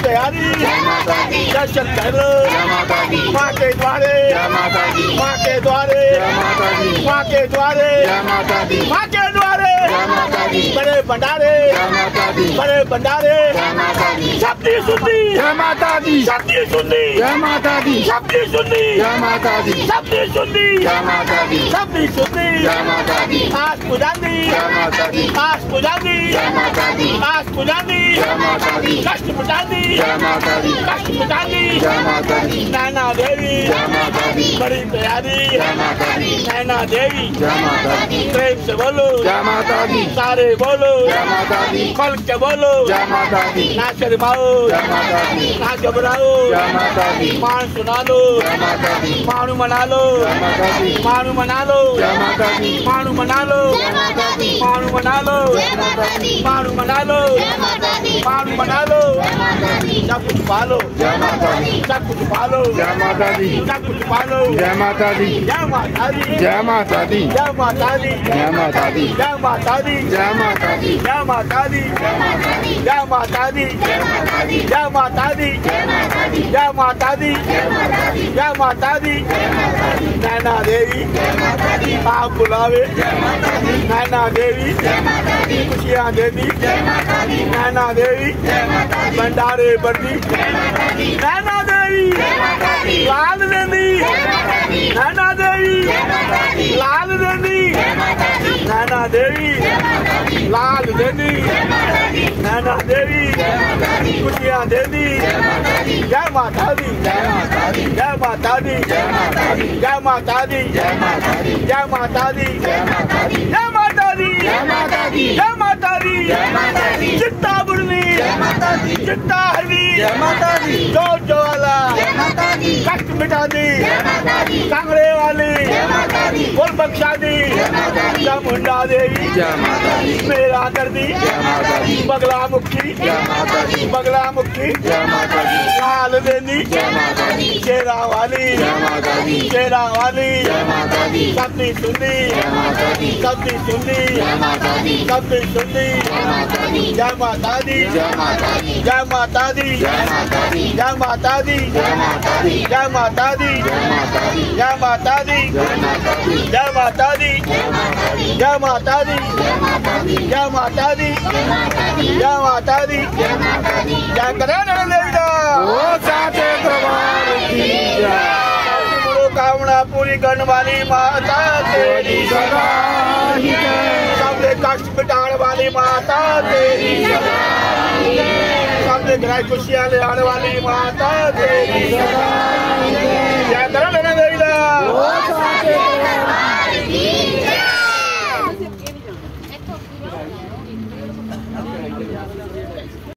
तैयारी दर्शन कर लो माँ के द्वारे माँ के द्वारे माँ के द्वारे माँ के द्वारे बड़े भंडारे शक्ति सुननी जय माता दी, शक्ति सुननी जय माता दी, शक्ति सुननी जय माता दी, शक्ति सुननी जय माता दी, शक्ति सुननी जय माता दी, आस पुजानी जय माता दी, आस पुजानी जय माता दी, आस पुजानी जय माता दी, कष्ट पुजानी जय माता दी, कष्ट पुजानी जय माता दी, नैना देवी जय माता दी, बड़ी प्यारी जय माता दी, नैना देवी जय माता दी, प्रेम से बोलो जय माता दी, सारे बोलो जय माता दी, खोल के बोलो जय माता दी, ना शर्माओ जय माता दी, ना घबराओ जय माता दी, मान सुना लो जय माता दी, मानू मना लो जय माता दी, मानू मना लो जय माता दी, मानू मना लो मानू मना लो मानू मना लो मानू मना लो सब कुछ पालो जय माता दी, सब कुछ पालो जय माता दी, सब कुछ पालो जय माता दी, जय माता दी जय माता दी, जय माता दी जय माता दी, जय माता दी जय माता दी, जय माता दी जय माता दी जय माता दी जय माता दी जय माता दी नैना देवी आप बुलावे नैना देवी खुशियाँ देवी नैना देवी भंडारे बरदी नैना देवी लाल देवी नैना देवी लाल देवी नैना देवी लाल देवी नैना देवी खुशियाँ देवी जय माता दी जय माता दी जय माता दी जय माता दी जय माता दी जय माता दी जय माता दी जय माता दी चित्ता बुड़नी जय माता दी चित्ता हरनी जय माता दी जोत ज्वाला जय माता दी कष्ट मिटा दी जय माता दी कांगड़े वाली जय माता दी बोल बख्शा दी जय माता दी चामुंडा देवी जय माता दी, मेरा कर दी जय माता दी, बगला मुखी जय माता दी, बगला मुखी जय माता दी, लाल देनी जय माता दी, शेरा वाली जय माता दी, शेरा वाली जय माता दी, शक्ति सुननी जय माता दी, शक्ति सुननी जय माता दी, शक्ति सुननी जय माता दी, जय माता दी जय माता दी, जय माता दी जय माता दी, जय माता दी जय माता दी, जय माता दी जय माता दी, जय माता दी जय माता दी, जय माता दी जय माता दी, जय माता दी जय माता दी जय माता दी जय करण लेगा ओ साचे दरबार की जय, मनोकामना पूरी करने वाली माता तेरी सदा ही जय, सबके कष्ट मिटाने वाली माता तेरी सबके घर खुशियाँ ले आने वाली माता तेरी